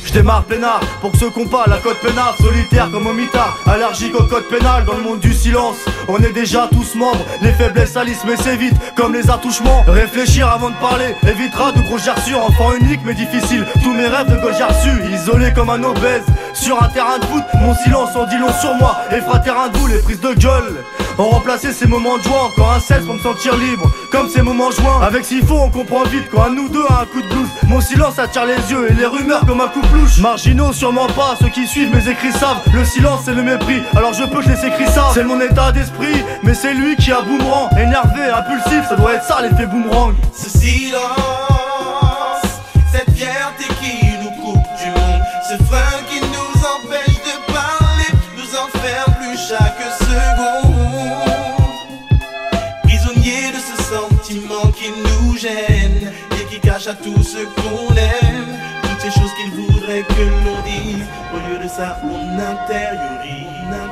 Je démarre peinard pour que ce compas la code pénale. Solitaire comme au mitard, allergique au code pénal. Dans le monde du silence, on est déjà tous membres. Les faiblesses salissent mais c'est vite comme les attouchements. Réfléchir avant de parler évitera de gros gerçures. Enfant unique mais difficile, tous mes rêves de gauche j'ai reçu. Isolé comme un obèse sur un terrain de foot. Mon silence en dit long sur moi et fera terrain de boule et prise de gueule. On remplacer ces moments de joie, encore un 16 pour me sentir libre. Comme ces moments joints, avec s'il faut on comprend vite. Quand un de nous deux a un coup de blues, mon silence attire les yeux et les rumeurs comme un coup louche. Marginaux sûrement pas, ceux qui suivent mes écrits savent. Le silence c'est le mépris, alors je peux que les écrits savent. C'est mon état d'esprit, mais c'est lui qui a boomerang. Énervé, impulsif, ça doit être ça l'effet boomerang. Ce silence, cette fierté qui nous coupe du monde, ce frein qui nous empêche de parler, nous enferme plus chaque seconde. Prisonniers de ce sentiment qui nous gêne et qui cache à tout ce qu'on aime. Toutes ces choses qu'il voudrait que l'on dise, au lieu de ça on intériorise,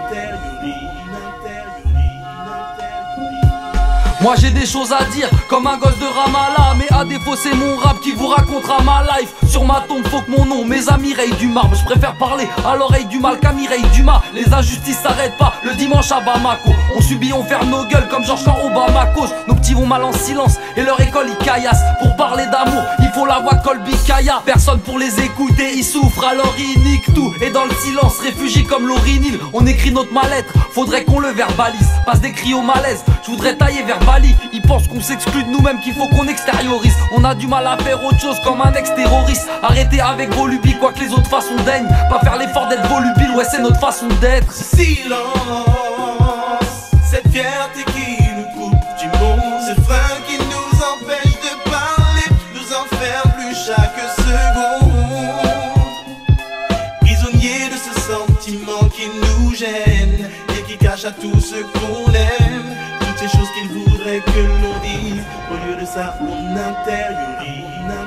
Moi j'ai des choses à dire comme un gosse de Ramallah. Mais à défaut c'est mon rap qui vous racontera ma life. Sur ma tombe faut que mon nom, mes amis rayent du marbre. Je préfère parler à l'oreille du mal qu'à Mireille Dumas. Les injustices s'arrêtent pas le dimanche à Bamako. On subit, on ferme nos gueules comme Georges quand Obama cause. Nos petits vont mal en silence et leur école ils caillassent. Pour parler d'amour il faut la voix de Colby Kaya. Personne pour les écouter, ils souffrent alors ils niquent tout. Et dans le silence réfugiés comme l'Orinil, on écrit notre mal-être, faudrait qu'on le verbalise. Passe des cris au malaise, je voudrais tailler vers Bali. Ils pensent qu'on s'exclut de nous-mêmes, qu'il faut qu'on extériorise. On a du mal à faire autre chose comme un ex-terroriste. Arrêtez avec vos lubies, quoi que les autres façons daignent. Pas faire l'effort d'être volubile, ouais c'est notre façon d'être. Ce silence, cette fierté qui nous coupe du monde, ce frein qui nous empêche de parler, nous enferme plus chaque seconde. Prisonniers de ce sentiment qui nous gêne et qui cache à tout ce qu'on aime. Toutes ces choses qu'il voudrait que l'on dise, au lieu de ça on intériorise.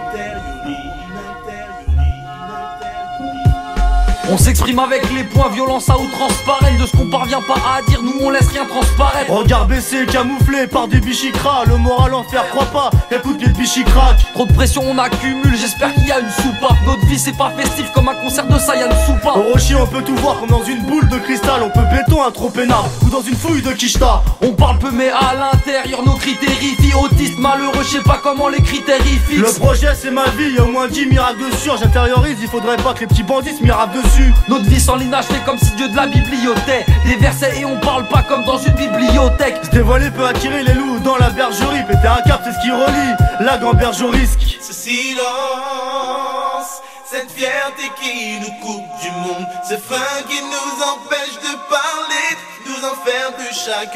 On s'exprime avec les points, violence à outrance parraine. De ce qu'on parvient pas à dire, nous on laisse rien transparaître. Regard baissé, camouflé par des bichicras. Le moral en fer, crois pas, quel coup de pied de bichicrac. Trop de pression on accumule, j'espère qu'il y a une soupape. Notre vie c'est pas festif comme un concert de Saiyan Soupa. Au Rocher on peut tout voir comme dans une boule de cristal. On peut béton un trop peinard ou dans une fouille de quicheta. On parle peu mais à l'intérieur nos cris terrifient. Autiste, malheureux, je sais pas comment les critères y fixent. Le projet c'est ma vie, y'a au moins 10 miracles dessus. J'intériorise, il faudrait pas que les petits bandits se miracent dessus. Notre vie sans l'inachevée comme si Dieu de la bibliothèque. Des versets et on parle pas comme dans une bibliothèque. Se dévoiler peut attirer les loups dans la bergerie. Péter un cap c'est ce qui relie la gamberge au risque. Ce silence, cette fierté qui nous coupe du monde, ce frein qui nous empêche de parler, nous enferme plus chaque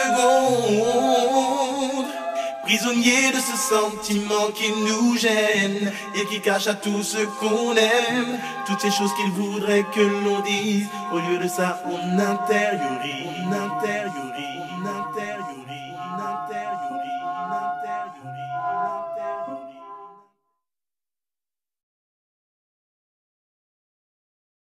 seconde. Prisonniers de ce sentiment qui nous gêne et qui cache à tout ce qu'on aime. Toutes ces choses qu'il voudrait que l'on dise, au lieu de ça on intériorise.